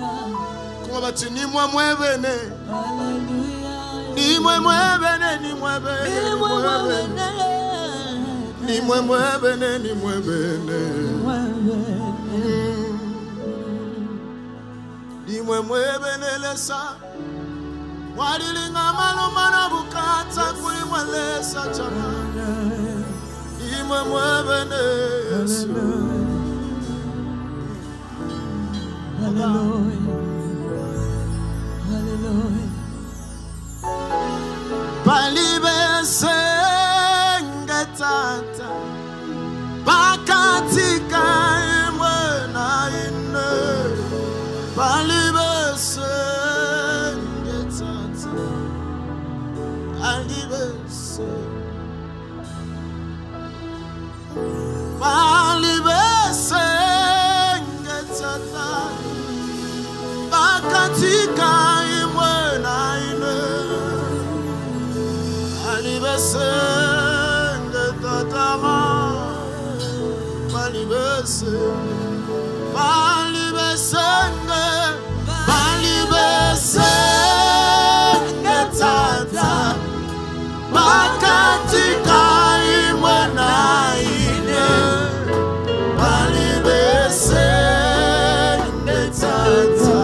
Kwa bati ni mwa mwebene. Ni mwa mwebene, ni mwebene. Ni mwa mwebene, ni mwebene. Ni mwa mwebene lesa. Wadilinga malumana bukata kuli mwelesa chama. Ni mwa mwebene Yesu. Hallelujah. Hallelujah. Palibe senge tata bakatika imwe na ine. Palibe senge tata palibe senge tata bakatika imwe na ine. Palibesenge tatama, palibesenge, palibesenge tata, bakatika imwe na ine. Palibesenge tata,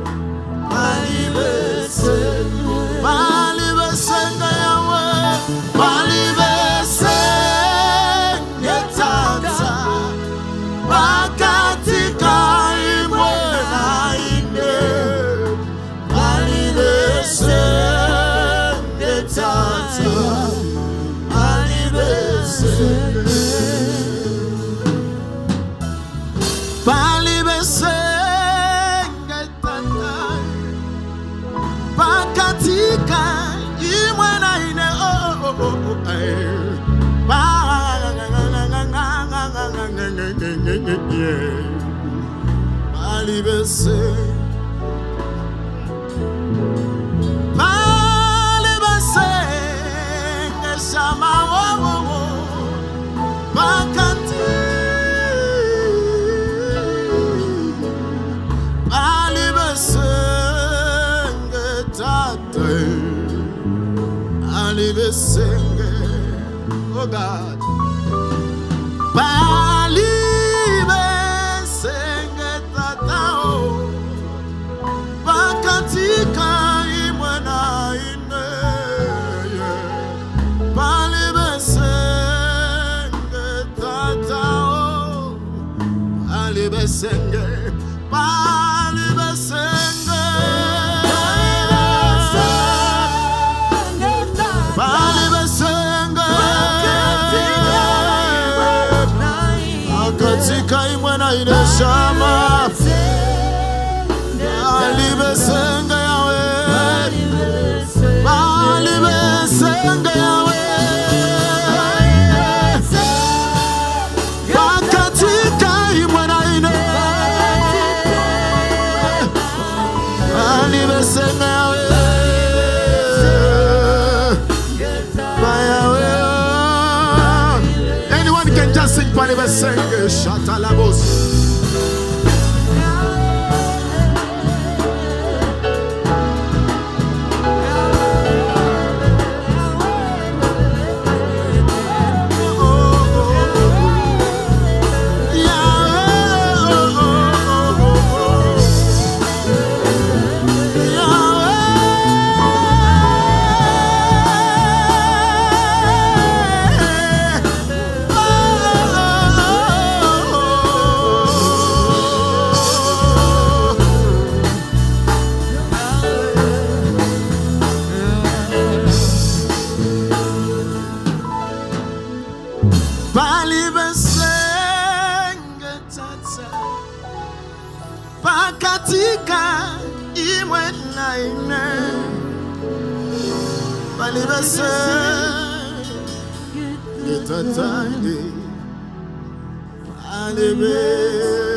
palibesenge yawe. Palibesenge tata bakatika imwe na ine. Palibesenge tata palibesenge tata bakatika imwe na ine. Palibesenge shama bakati. Palibesenge tata, palibesenge, oh God. Palibesenge tata, oh, bakatika imwe na ine. Palibesenge tata, oh, palibesenge, palibesenge. Katika imwe na ine shama. Palibesenge yawe. Palibesenge yawe. Katika imwe na ine. Palibesenge yawe. Anyone can just sing palibesenge. Shatalabos. Palibesenge tata bakatika imwe na ine. Palibesenge tata, palibesenge.